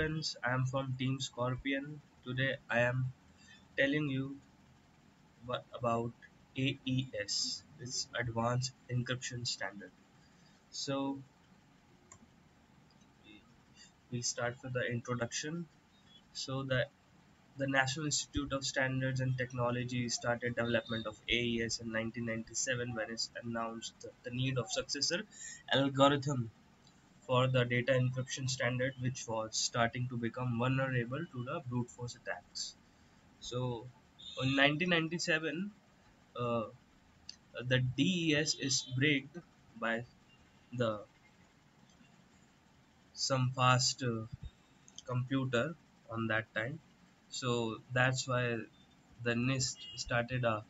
friends, I am from Team Scorpion. Today I am telling you about AES, it's Advanced Encryption Standard. So we start with the introduction. So the National Institute of Standards and Technology started development of AES in 1997 when it announced the need of successor algorithm for the data encryption standard, which was starting to become vulnerable to the brute force attacks. So in 1997, uh, the DES is breaked by the some fast computer on that time. So that's why the NIST started a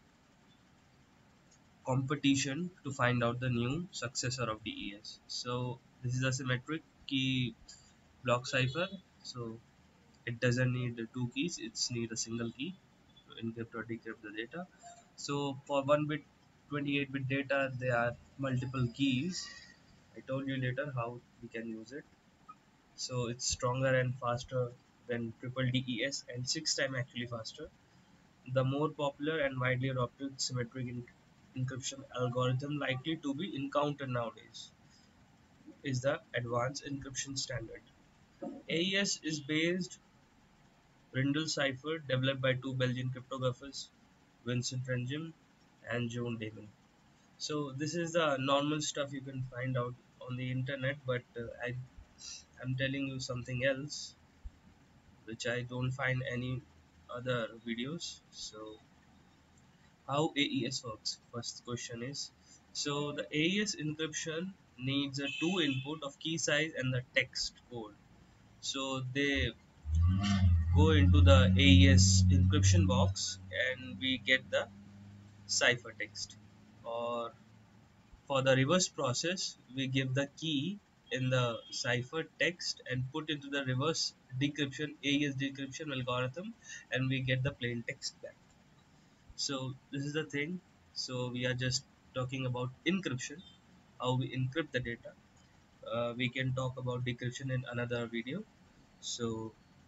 competition to find out the new successor of DES. So this is a symmetric key block cipher. So it doesn't need the two keys; it's need a single key to encrypt or decrypt the data. So for 1 bit 28-bit data there are multiple keys. I told you later how we can use it. So it's stronger and faster than triple DES and 6 times actually faster. The more popular and widely adopted symmetric encryption algorithm likely to be encountered nowadays is the Advanced Encryption Standard. AES is based Rindle cipher developed by two Belgian cryptographers, Vincent Rengim and John Damon. So this is the normal stuff you can find out on the internet, but I'm telling you something else which I don't find any other videos. So how AES works? First question is, so the AES encryption needs a two input of key size and the text code. So they go into the AES encryption box and we get the cipher text. Or for the reverse process, we give the key in the cipher text and put into the reverse decryption AES decryption algorithm and we get the plain text back. So this is the thing. So we are just talking about encryption, how we encrypt the data. We can talk about decryption in another video. So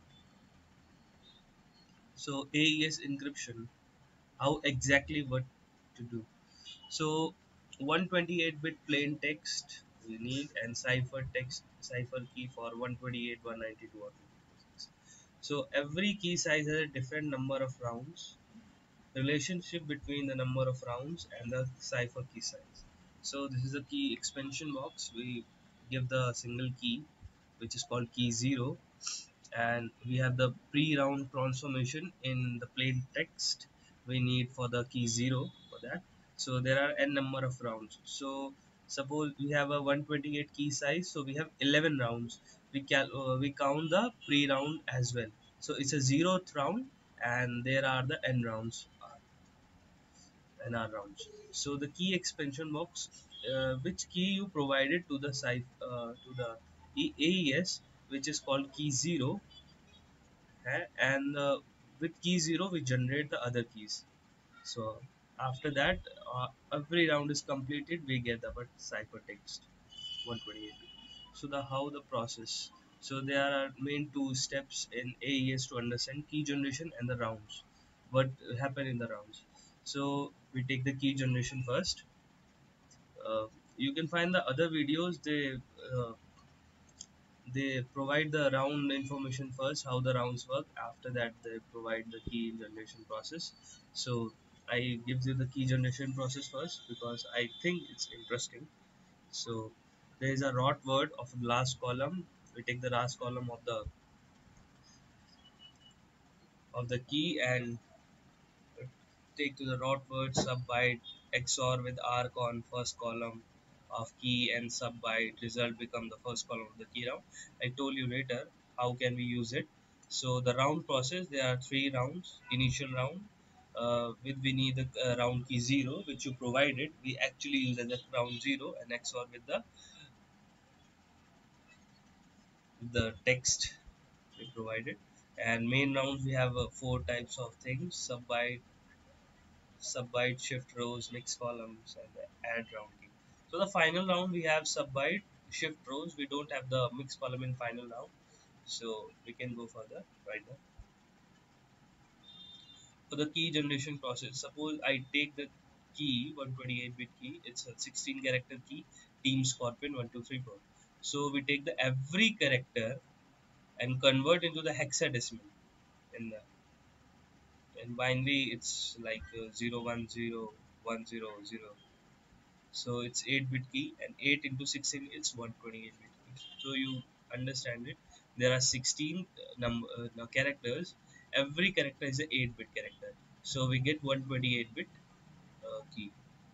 AES encryption, how exactly what to do. So 128-bit plain text we need and cipher key for 128, 192 or 256. So every key size has a different number of rounds. Relationship between the number of rounds and the cipher key size. So this is a key expansion box. We give the single key which is called key 0 and we have the pre-round transformation in the plain text we need for the key 0 for that. So there are n number of rounds. So suppose we have a 128 key size, so we have 11 rounds. We count the pre-round as well. So it's a zeroth round and there are the n rounds in our rounds. So the key expansion box, which key you provided to the site to the AES, which is called key 0, and with key 0 we generate the other keys. So after that, every round is completed, we get the cipher text 128. So the how the process. So there are main two steps in AES to understand key generation and the rounds. What happen in the rounds? So we take the key generation first. Uh, you can find the other videos. They provide the round information first, how the rounds work. After that, they provide the key generation process. So I give you the key generation process first because I think it's interesting. So there is a rot word of the last column. We take the last column of the key and take to the rot word sub byte XOR with arc on first column of key and sub byte result become the first column of the key round. I told you later how can we use it. So the round process, there are three rounds. Initial round with we need the round key 0 which you provided. We actually use as a round 0 and XOR with the text we provided. And main rounds we have four types of things: sub byte, shift rows, mix columns, and the add round key. So the final round we have sub byte, shift rows. We don't have the mix column in final round. So we can go further right now. For the key generation process, suppose I take the key 128-bit key, it's a 16 character key, team scorpion 1234. So we take the every character and convert into the hexadecimal. In the in binary it's like 0 1 0 1 0 0. So it's 8-bit key, and 8 into 16 it's 128-bit key. So you understand it. There are 16 number no, characters. Every character is a 8-bit character. So we get 128-bit key.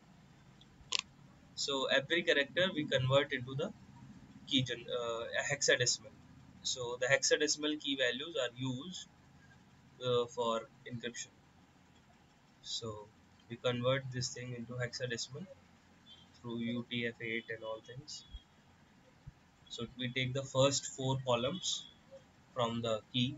So every character we convert into the hexadecimal. So the hexadecimal key values are used for encryption. So we convert this thing into hexadecimal through UTF-8 and all things. So we take the first four columns from the key.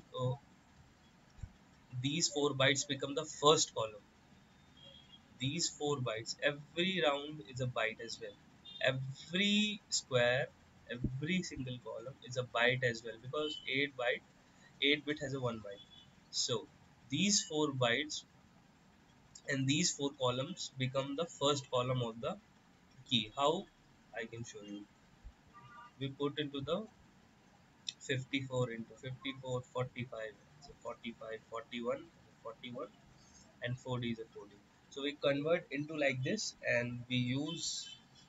These 4 bytes become the first column. These 4 bytes, every round is a byte as well. Every square, every single column is a byte as well, because 8 bit has a 1 byte. So these 4 bytes and these 4 columns become the first column of the key. How? I can show you. We put into the 54 into 54 45, so 45 41 41, and 4D is a 4D. So we convert into like this, and we use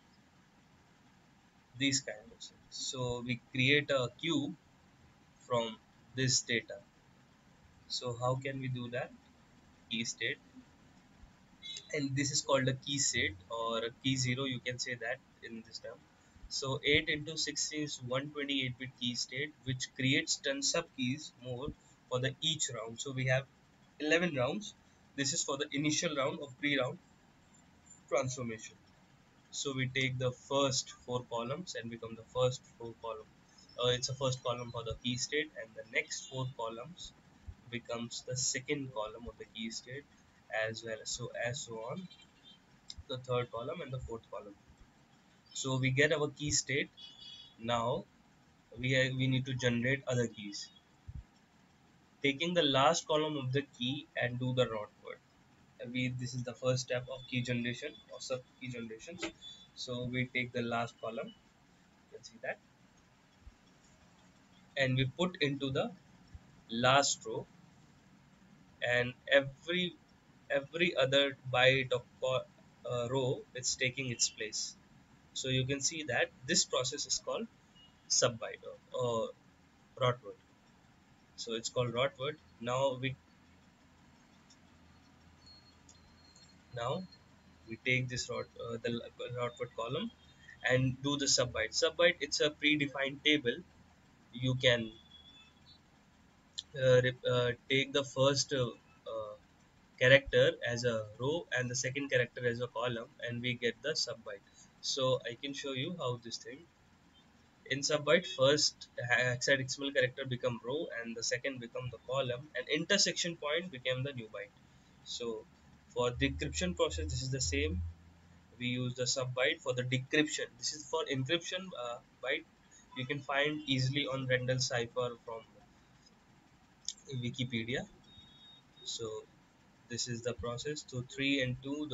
these kind of things. So we create a cube from this data. So how can we do that? Key state, and this is called a key state or a key zero, you can say that in this term. So 8 into 16 is 128-bit key state, which creates 10 sub keys more for the each round. So we have 11 rounds. This is for the initial round or pre-round transformation. So we take the first 4 columns and become the first 4 column. It's a first column for the key state, and the next 4 columns becomes the second column of the key state as well. So as so on, the third column and the fourth column. So we get our key state. Now we need to generate other keys. Taking the last column of the key and do the root word. This is the first step of key generation or sub key generations. So we take the last column, you can see that, and we put into the last row, and every other byte of row is taking its place. So you can see that this process is called sub byte or rot word. So it's called rot word. Now we take this the rot word column and do the sub byte. Sub byte, it's a predefined table. You can take the first character as a row and the second character as a column, and we get the sub byte. So I can show you how this thing. In sub byte, first hexadecimal character become row and the second become the column, and intersection point became the new byte. So for decryption process, this is the same. We use the sub byte for the decryption. This is for encryption byte. You can find easily on Rendell cipher from Wikipedia. So this is the process. So 3 and 2,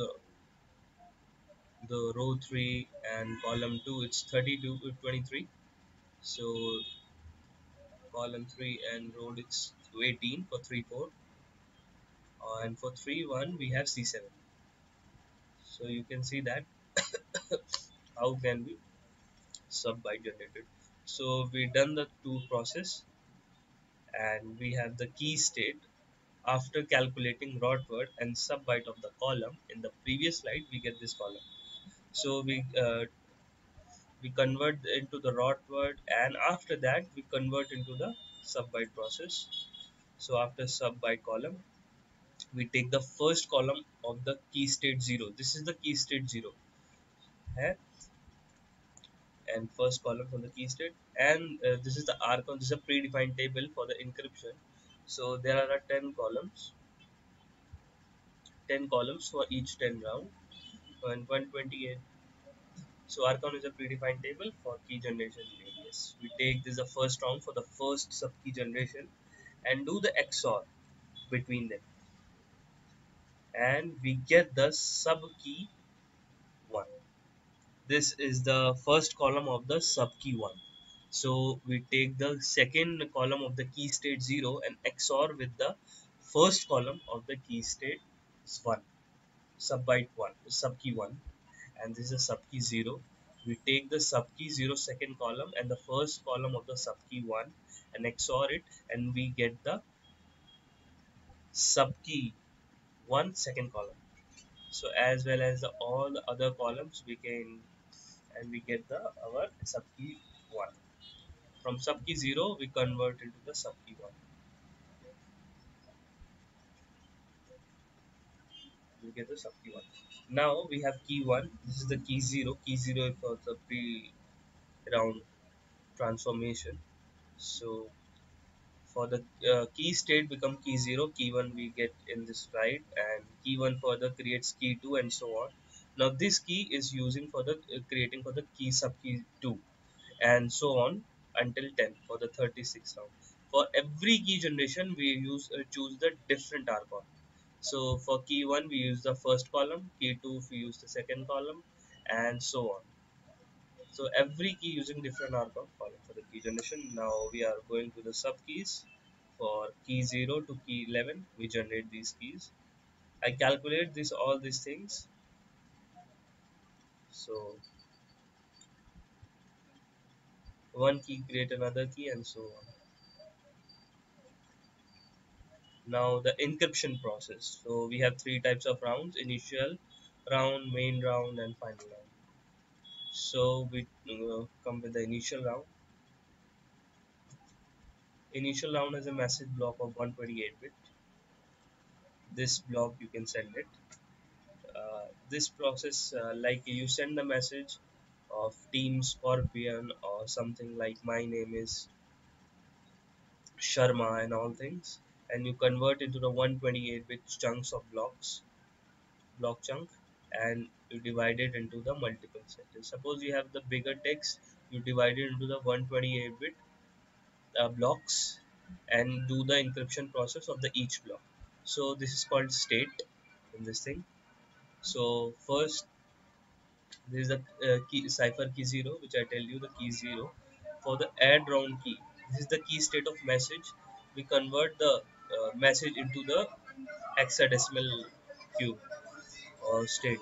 the row 3 and column 2, it's 32 to 23. So column 3 and row it's 18 for 3 4, and for 3 1 we have C7. So you can see that how can we sub byte generated. So we done the two process, and we have the key state. After calculating rot word and sub byte of the column in the previous slide, we get this column. So we convert into the rot word, and after that we convert into the sub byte process. So after sub byte column, we take the first column of the key state 0. This is the key state 0, eh? And first column from the key state, and this is the archon. This is a predefined table for the encryption. So there are 10 columns for each 10 round, and 128. So archon is a predefined table for key generation. AES. We take this the first round for the first sub key generation and do the XOR between them, and we get the sub key 1. This is the first column of the sub key 1. So we take the second column of the key state 0 and XOR with the first column of the key state 1, sub byte 1, sub key 1, and this is a sub key 0. We take the sub key 0 second column and the first column of the sub key 1 and XOR it, and we get the sub key 1 second column. So as well as all the other columns we can, and we get the our sub key 1. From sub key 0 we convert into the sub key 1. We get the sub key 1. Now we have key 1. This is the key 0. Key 0 is for the pre round transformation. So for the key state become key 0, key 1 we get in this right, and key 1 further creates key 2 and so on. Now this key is using for the creating for the key sub key 2 and so on until 10 for the 36 round. For every key generation we use choose the different argon. So for key 1 we use the first column, key 2 we use the second column, and so on. So every key using different argon column for the key generation. Now we are going to the sub keys. For key 0 to key 11 we generate these keys. I calculate this all these things. So one key create another key and so on. Now the encryption process. So we have three types of rounds: initial round, main round, and final round. So we come with the initial round. Initial round is a message block of 128 bit. This block you can send it. This process, like you send the message of Team Scorpion or something like my name is Sharma and all things, and you convert into the 128 bit chunks of block chunk, and you divide it into the multiple sectors. Suppose you have the bigger text, you divide it into the 128 bit blocks and do the encryption process of the each block. So this is called state in this thing. So first there is the key cipher key 0, which I tell you the key 0. For the add round key, this is the key state of message. We convert the message into the hexadecimal cube or state.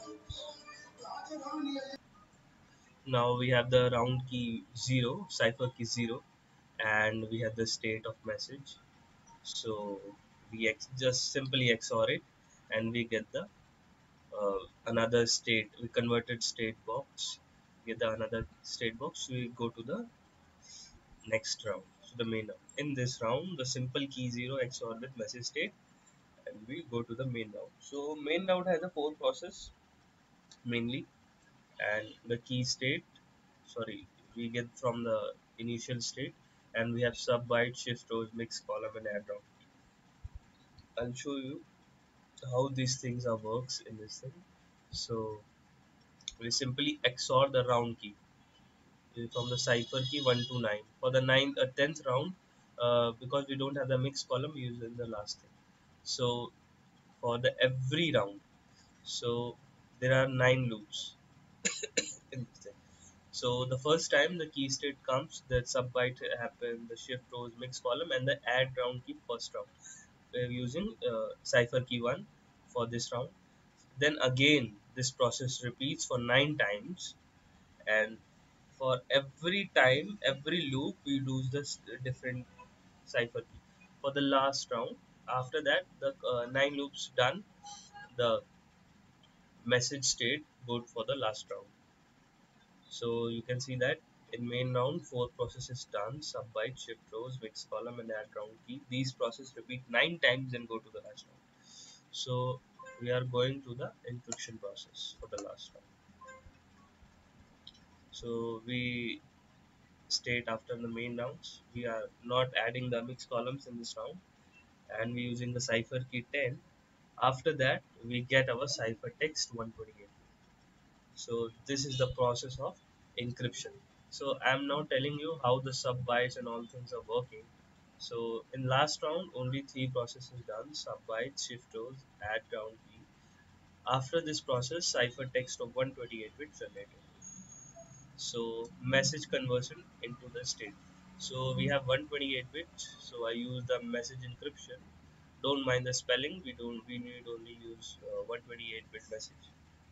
Now we have the round key 0, cipher key 0, and we have the state of message. So we just simply XOR it, and we get the another state. We converted state box, get the another state box. We go to the next round, so the main round. In this round, the simple key 0 XOR with message state, and we go to the main round. So main round has a four process mainly, and the key state, sorry, we get from the initial state, and we have sub byte, shift rows, mix column, and add round. I'll show you how these things are works in this thing. So we simply XOR the round key from the cipher key 1 to 9. For the 10th round, because we don't have the mixed column, we use in the last thing. So for the every round, so there are 9 loops in this thing. So the first time the key state comes, the sub byte happen, the shift rows, mixed column, and the add round key first round. We're using cipher key 1 for this round. Then again, this process repeats for 9 times, and for every time, every loop, we lose this different cipher key. For the last round, after that, the 9 loops done, the message state good for the last round. So you can see that in main round, 4 processes done: sub byte, shift rows, mix column, and add round key. These processes repeat 9 times and go to the last round. So we are going to the encryption process for the last round. So we state after the main rounds, we are not adding the mixed columns in this round, and we using the cipher key 10. After that we get our cipher text 128. So this is the process of encryption. So I'm now telling you how the sub bytes and all things are working. So in last round only three processes done: sub bytes, shift rows, add ground key. After this process, cipher text of 128 bit generated. So message conversion into the state. So we have 128 bits. So I use the message encryption. Don't mind the spelling. We need only use 128 bit message.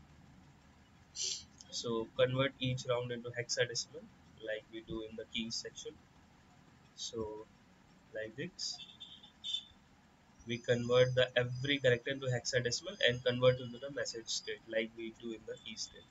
So convert each round into hexadecimal like we do in the keys section. So like this, we convert the every character into hexadecimal and convert into the message state like we do in the key state.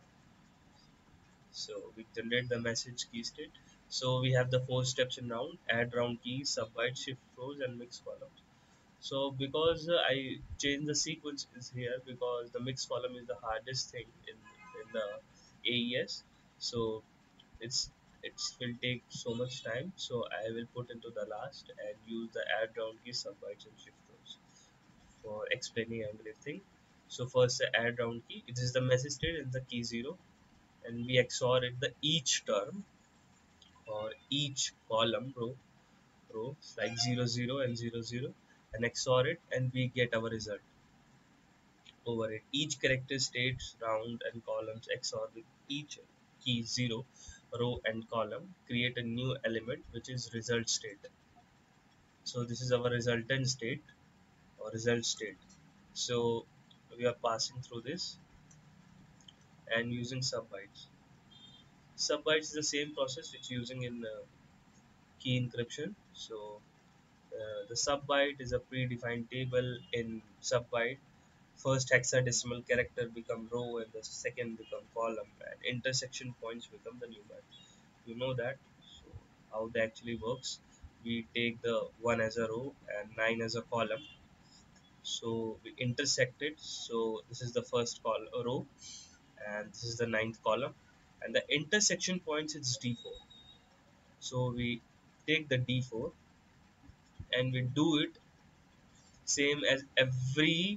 So we generate the message key state. So we have the four steps in round: add round keys, subbyte, shift rows, and mix columns. So because I change the sequence is here because the mix column is the hardest thing in the AES. So it's it will take so much time. So I will put into the last and use the add round key, subbytes, and shift rows for explaining everything. So first the add round key. It is the message state in the key 0, and we XOR it the each term or each column row like 00 and 00, and XOR it, and we get our result over it. Each character states round and columns XOR with each key 0 row and column create a new element which is result state. So this is our resultant state or result state. So we are passing through this and using subbytes. Subbytes is the same process which using in key encryption. So the subbyte is a predefined table. In subbyte, first hexadecimal character become row and the second become column, and intersection points become the new byte. You know that. So how that actually works? We take the 1 as a row and 9 as a column. So we intersect it. So this is the first row, and this is the ninth column, and the intersection points is D4. So we take the D4 and we do it same as every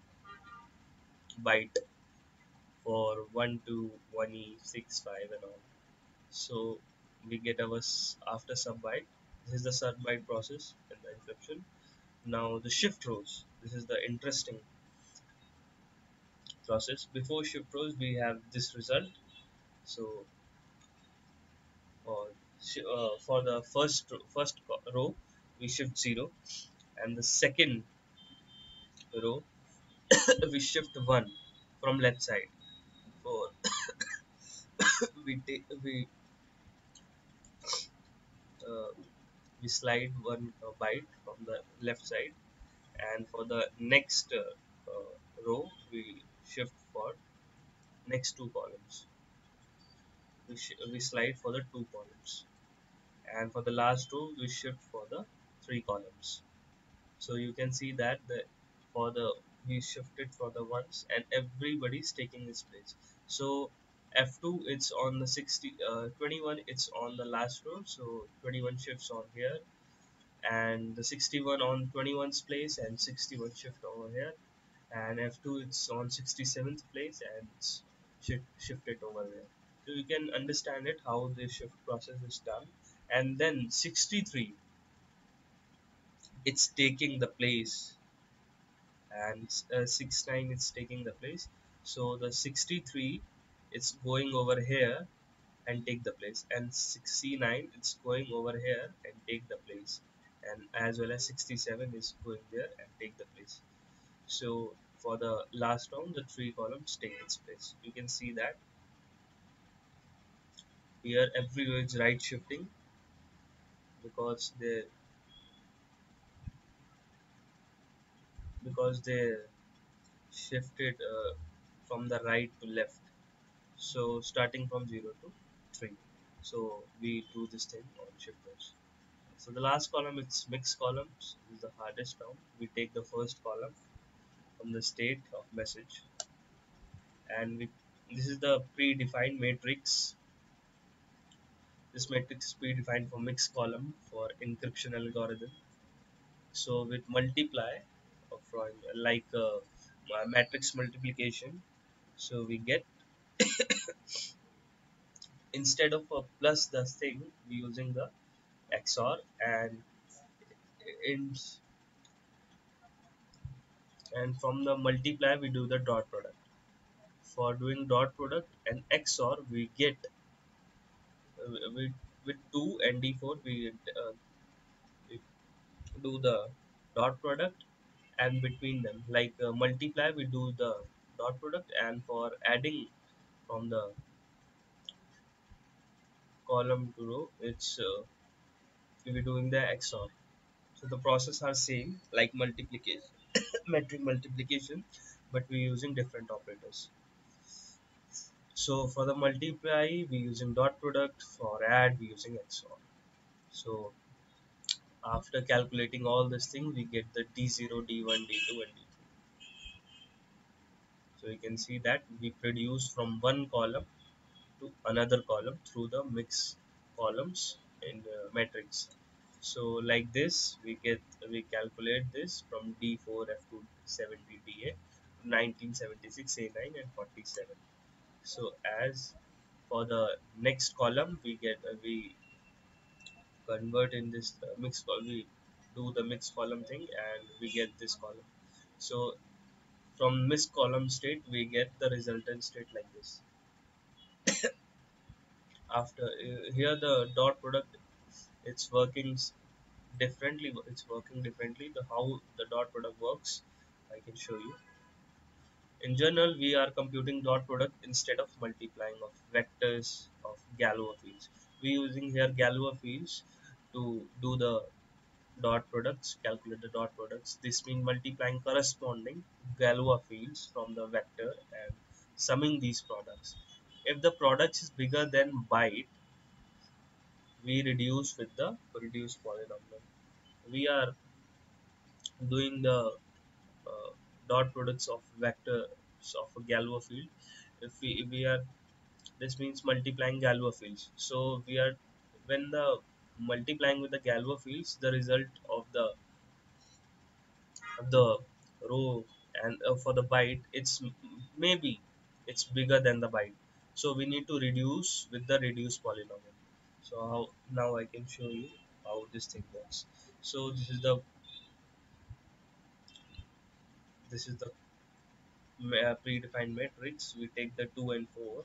byte for 1 to 1e 6 5 and all. So we get our after sub byte. This is the sub byte process in the encryption. Now the shift rows. This is the interesting process. Before shift rows, we have this result. So for the row, we shift 0, and the second row we shift 1 from left side. For uh, we slide one byte from the left side, and for the next row we shift for next two columns. We slide for the two columns, and for the last row we shift for the three columns. So you can see that for the we shifted for the ones and everybody's taking its place. So F2 it's on the 21, it's on the last row, so 21 shifts on here, and the 61 on 21's place and 61 shift over here, and F2 it's on 67th place and it's shifted over there. So you can understand it how the shift process is done. And then 63 it's taking the place, and 69 is taking the place. So the 63 it's going over here and take the place, and 69 it's going over here and take the place, and as well as 67 is going there and take the place. So for the last round the three columns take its place. You can see that here everywhere is right shifting because they shifted from the right to left. So starting from 0 to 3. So we do this thing on shifters. So the last column it's mixed columns. This is the hardest round. We take the first column from the state of message, and this is the predefined matrix. This matrix is predefined for mixed column for encryption algorithm. So with multiply from like matrix multiplication, so we get instead of a plus the thing, we using the XOR, in and from the multiply we do the dot product. For doing dot product and XOR, we get we with 2 and D4 we do the dot product, and between them like multiply we do the dot product, and for adding from the column to row, it's we're doing the XOR. So the process are same like multiplication, metric multiplication, but we're using different operators. So for the multiply we using dot product, for add we using XOR. So after calculating all this thing, we get the D0, D1, D2, and D3. So you can see that we produce from one column to another column through the mix columns in the matrix. So like this, we calculate this from D4 F2 70 DA, 1976 A9 and 47. So as for the next column, we convert in this we do the mixed column thing, and we get this column. So from mixed column state we get the resultant state like this. After here the dot product, it's working differently, it's working differently. The how the dot product works, I can show you. In general, we are computing dot product instead of multiplying of vectors of Galois fields. We using here Galois fields to do the dot products, calculate the dot products. This means multiplying corresponding Galois fields from the vector and summing these products. If the product is bigger than byte, we reduce with the reduced polynomial. We are doing the uh, dot products of vectors of a Galois field. If we are, this means multiplying Galois fields. So we are, when the multiplying with the Galois fields, the result of the row and for the byte, maybe it's bigger than the byte. So we need to reduce with the reduced polynomial. So how, now I can show you how this thing works. So this is the predefined matrix. We take the 2 and 4,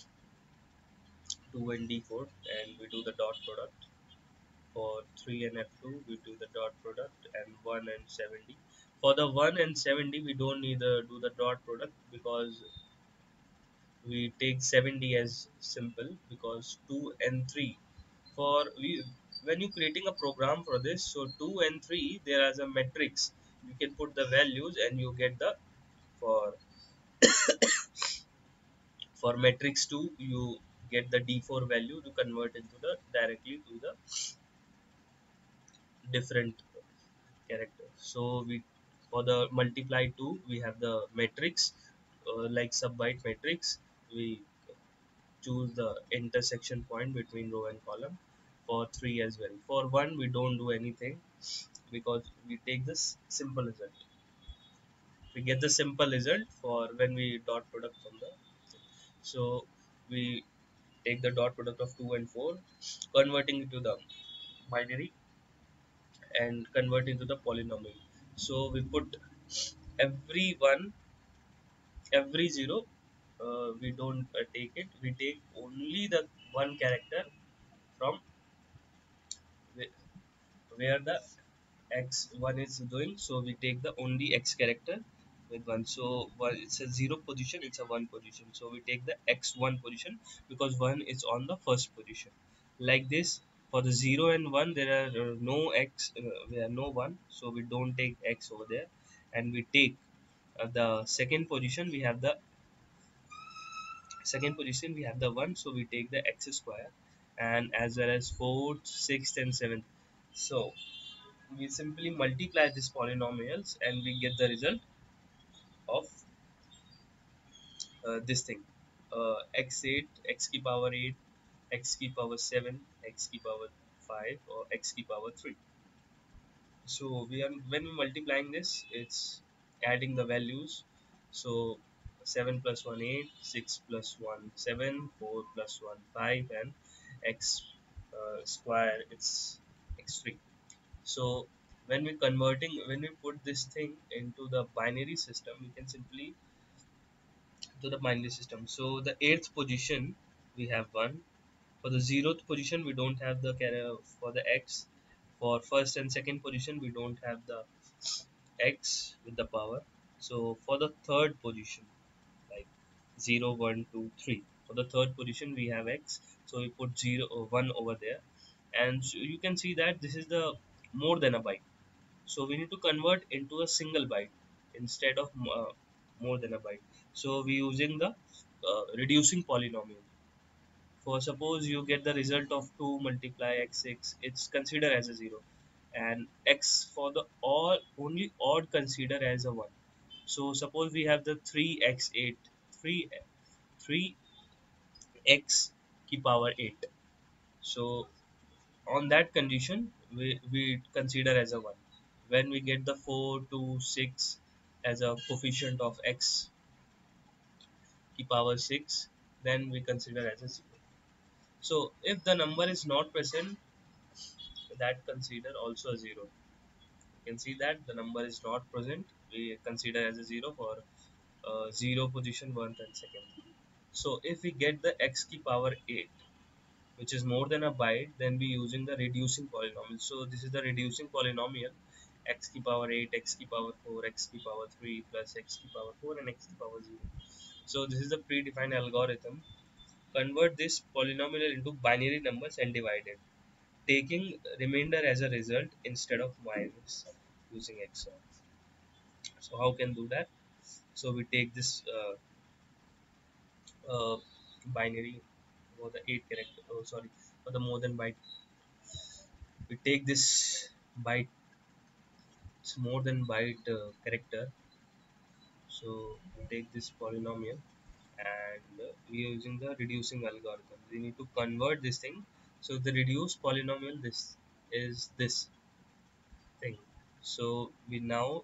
2 and D4, and we do the dot product. For 3 and F2, we do the dot product, and 1 and 70. For the 1 and 70, we don't need to do the dot product because we take 70 as simple, because 2 and 3 for we when you creating a program for this, so 2 and 3 there is a matrix, you can put the values and you get the for matrix 2 you get the d4 value to convert into the directly to the different character. So we, for the multiply 2 we have the matrix like sub byte matrix. We choose the intersection point between row and column. For 3 as well. For 1 we don't do anything because we take this simple result. We get the simple result for when we dot product from the, so we take the dot product of 2 and 4, converting it to the binary and convert into the polynomial. So we put every one, every zero, we don't take it, we take only the one character from where the x1 is doing. So we take the only x character with 1. So it's a 0 position, it's a 1 position, so we take the x1 position because 1 is on the first position. Like this, for the 0 and 1 there are no x, there are no 1, so we don't take x over there. And we take the second position we have the 1, so we take the x square, and as well as 4th, 6th and 7th. So we simply multiply these polynomials and we get the result of this thing, x8, x key power 8, x key power 7, x key power 5, or x key power 3. So we are, when we multiplying this, it's adding the values. So 7 plus 1 8, 6 plus 1 7, 4 plus 1 5, and x square it's x3. So when we put this thing into the binary system, we can simply to the binary system. So the eighth position we have 1. For the zeroth position we don't have the for the x. For first and second position we don't have the x with the power. So for the third position, like 0 1 2 3, for the third position we have x, so we put 0 or 1 over there. And so you can see that this is the more than a byte, so we need to convert into a single byte instead of more than a byte. So we using the reducing polynomial. For suppose you get the result of 2 multiply x6, it's considered as a 0, and x for the all only odd consider as a 1. So suppose we have the 3x8, 3 3x key power 8. So on that condition we consider as a 1. When we get the 4 2 6 as a coefficient of x key power 6, then we consider as a 0. So if the number is not present, that consider also a 0. You can see that the number is not present, we consider as a 0 for 0 position 1 and second. So if we get the x key power 8, which is more than a byte, then we using the reducing polynomial. So this is the reducing polynomial: x key power 8, x key power 4, x key power 3 plus x key power 4 and x key power 0. So this is the predefined algorithm. Convert this polynomial into binary numbers and divide it, taking remainder as a result instead of minus using XOR. So how can do that? So we take this binary for the 8 character, oh sorry, for the more than byte, we take this byte, it's more than byte character. So we take this polynomial, and we are using the reducing algorithm. We need to convert this thing. So the reduced polynomial, this is this thing. So we now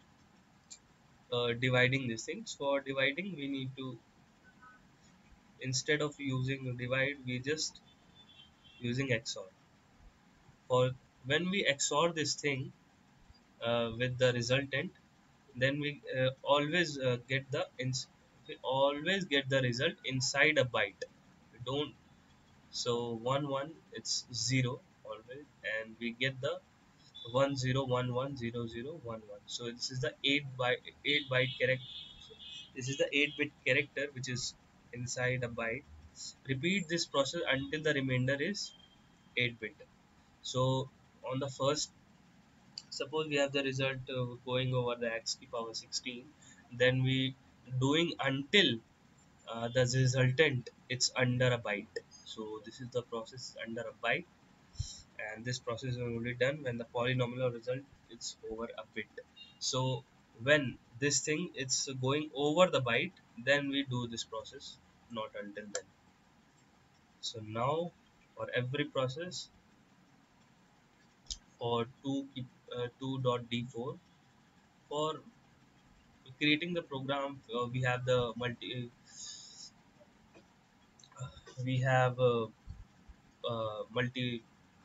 dividing these things. For dividing, we need to, instead of using divide, we just using XOR. For when we XOR this thing with the resultant, then we always get the result inside a byte. We don't. So 1 1 it's 0 always, and we get the 1 0 1 1 0 0 1 1. So this is the 8 byte character. This is the 8-bit character which is inside a byte. Repeat this process until the remainder is 8-bit. So on the first, suppose we have the result going over the x to power 16, then we doing until the resultant it's under a byte. So this is the process under a byte, and this process is only done when the polynomial result it's over a bit. So when this thing it's going over the byte, then we do this process, not until then. So now for every process, for 2.d4, for creating the program, we have the we have multi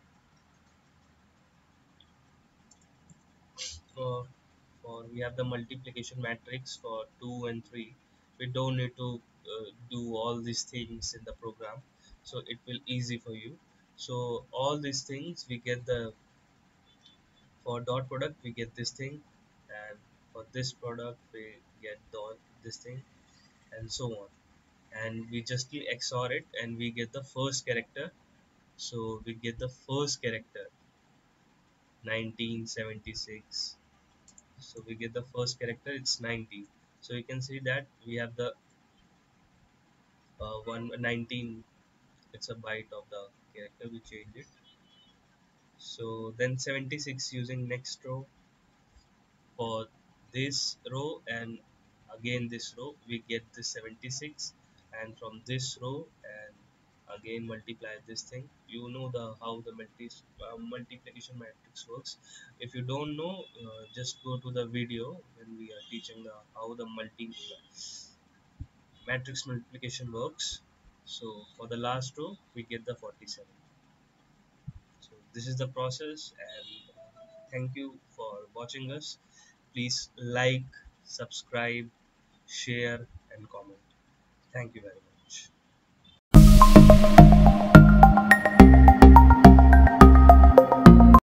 uh, for we have the multiplication matrix for 2 and 3. We don't need to do all these things in the program, so it will easy for you. So all these things we get the, for dot product we get this thing, and for this product we get this thing, and so on. And we just XOR it and we get the first character. So we get the first character 1976. So we get the first character, it's 90. So you can see that we have the 119, it's a byte of the character, we change it. So then 76 using next row, for this row and again this row we get this 76, and from this row and again multiply this thing. You know the how the multiplication matrix works. If you don't know, just go to the video when we are teaching the how the multiply. matrix multiplication works. So for the last row, we get the 47. So this is the process, and thank you for watching us. Please like, subscribe, share, and comment. Thank you very much.